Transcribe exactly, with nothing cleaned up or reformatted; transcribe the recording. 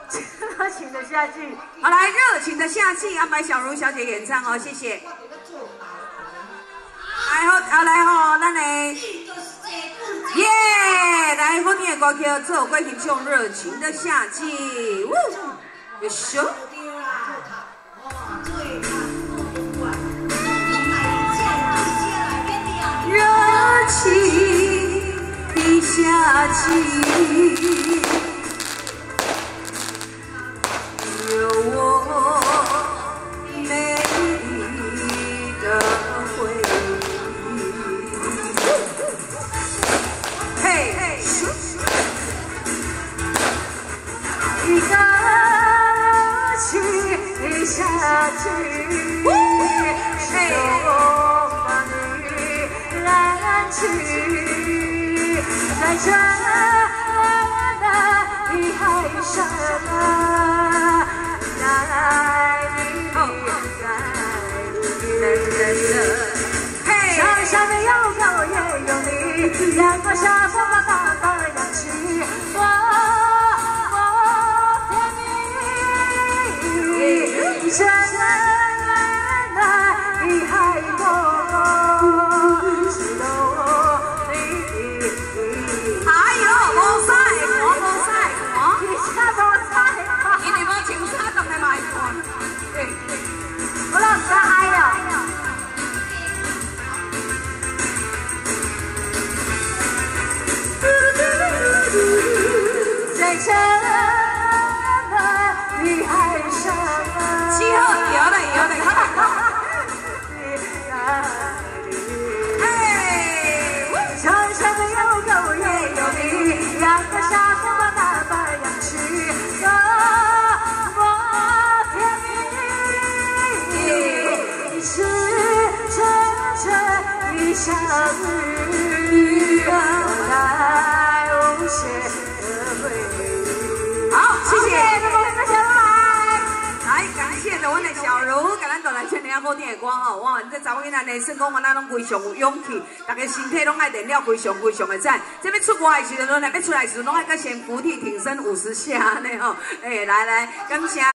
热情的夏季， 好来，热情的夏季安排小茹小姐演唱哦，谢谢。来好，好来吼，咱嘞，耶！来，好听的歌曲，做归听唱《热情的夏季》，呜，有手。热情的夏季。 有我美丽的回忆，嘿嘿，一个热情的夏季，是我把你燃起，在这蓝的海上。 想象的有高也有你，两个小手把大把扬起，我我甜蜜，深蓝的海风，是我你。哎呦，无使看，无使看，其他无使，因为无穿衫，当然嘛会看。我老是爱了。 在这蓝的女孩上，七号摇的摇的，哎，长长的有狗也有你，两个傻子把大把扬起，我我甜蜜，是真正的相遇，我来无限。 好，谢谢，大家来，来感谢着阮的小茹，甲咱带来唱了好听的歌吼，哇，这查某囡仔呢，算讲我咱拢非常有勇气，大家身体拢爱练了，非常非常的赞。这要出外的时阵，来要出来的时阵，拢爱搁先伏地挺身五十下呢吼，哎，来来，感谢。